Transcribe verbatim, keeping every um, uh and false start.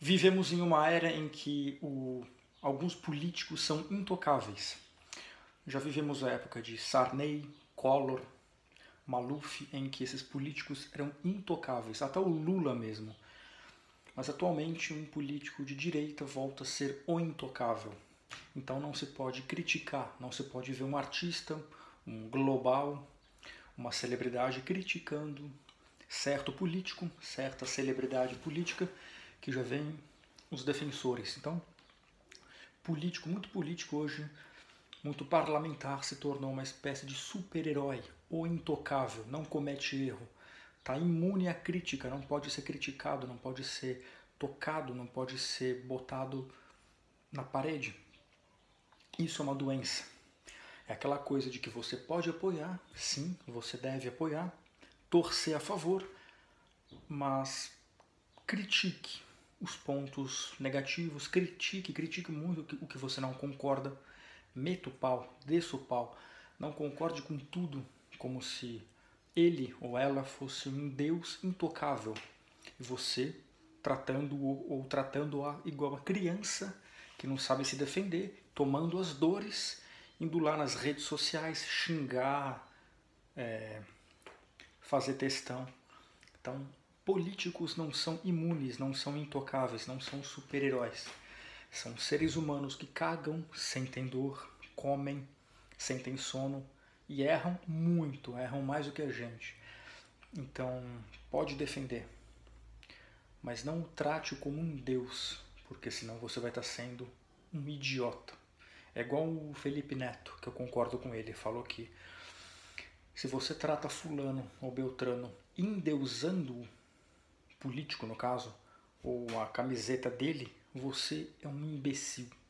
Vivemos em uma era em que o, alguns políticos são intocáveis. Já vivemos a época de Sarney, Collor, Maluf, em que esses políticos eram intocáveis, até o Lula mesmo. Mas atualmente um político de direita volta a ser o intocável. Então não se pode criticar, não se pode ver um artista, um global, uma celebridade criticando certo político, certa celebridade política, que já vem os defensores. Então, político, muito político hoje, muito parlamentar, se tornou uma espécie de super-herói, o intocável, não comete erro, está imune à crítica, não pode ser criticado, não pode ser tocado, não pode ser botado na parede. Isso é uma doença. É aquela coisa de que você pode apoiar, sim, você deve apoiar, torcer a favor, mas critique os pontos negativos, critique, critique muito o que você não concorda, meta o pau, desça o pau, não concorde com tudo como se ele ou ela fosse um Deus intocável e você tratando-o ou tratando-a igual a criança que não sabe se defender, tomando as dores, indo lá nas redes sociais xingar, é, fazer textão. Então, políticos não são imunes, não são intocáveis, não são super-heróis. São seres humanos que cagam, sentem dor, comem, sentem sono e erram muito, erram mais do que a gente. Então, pode defender, mas não o trate como um deus, porque senão você vai estar sendo um idiota. É igual o Felipe Neto, que eu concordo com ele, falou que se você trata fulano ou beltrano endeusando-o, político no caso, ou a camiseta dele, você é um imbecil.